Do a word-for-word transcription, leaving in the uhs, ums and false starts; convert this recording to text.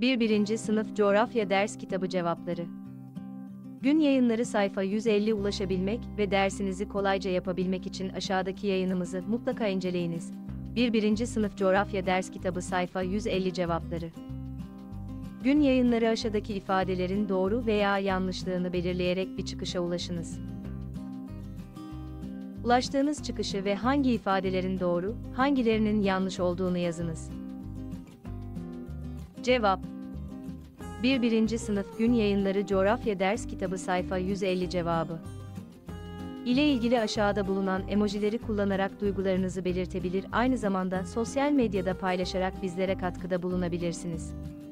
bir birinci Sınıf Coğrafya Ders Kitabı Cevapları. Gün Yayınları sayfa yüz elli ulaşabilmek ve dersinizi kolayca yapabilmek için aşağıdaki yayınımızı mutlaka inceleyiniz. bir birinci Sınıf Coğrafya Ders Kitabı sayfa yüz elli Cevapları. Gün Yayınları aşağıdaki ifadelerin doğru veya yanlışlığını belirleyerek bir çıkışa ulaşınız. Ulaştığınız çıkışı ve hangi ifadelerin doğru, hangilerinin yanlış olduğunu yazınız. Cevap: bir birinci Sınıf Gün Yayınları Coğrafya Ders Kitabı sayfa yüz elli cevabı. İle ilgili aşağıda bulunan emojileri kullanarak duygularınızı belirtebilir, aynı zamanda sosyal medyada paylaşarak bizlere katkıda bulunabilirsiniz.